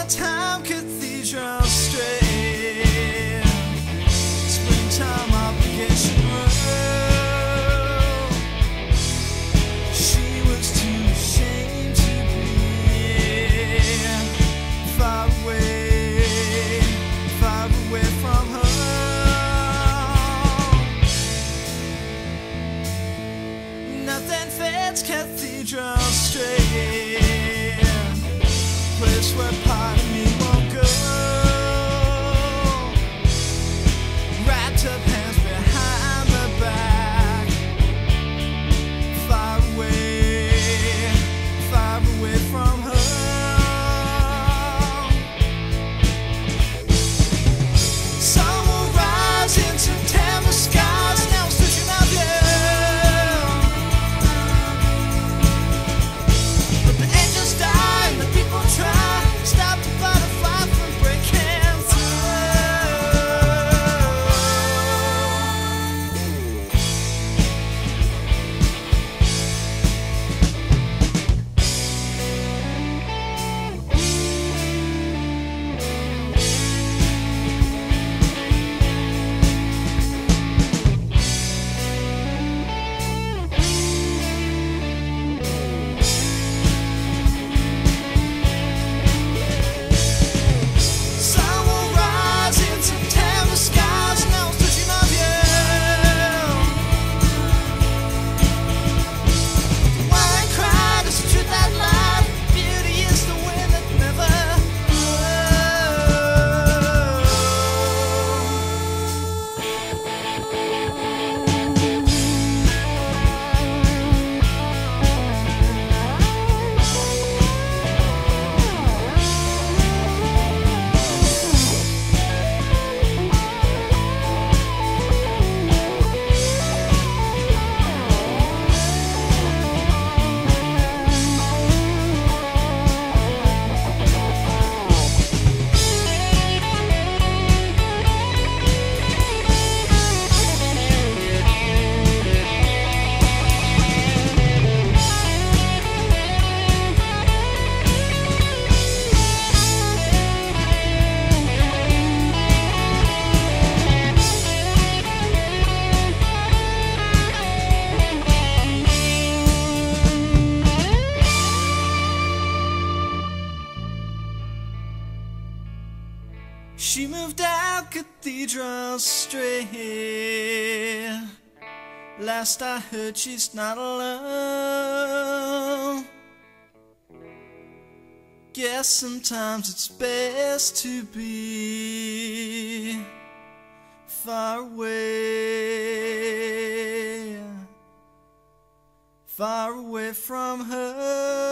summertime Cathedral Street, springtime obligation road. She was too ashamed to be far away from home. Nothing fits Cathedral Street, place where part of me won't go. Wrapped up hands behind the back, far away from home. Sun will rise in September skies, now it's touching my view. But the angels die and the people try, stop the butterfly from breaking through. Sun will rise in September skies, now it's touching my view. Wine cried, it's the truth that lied. Beauty is the wind that never She moved out Cathedral Street. Last I heard, she's not alone. Guess sometimes it's best to be far away from her.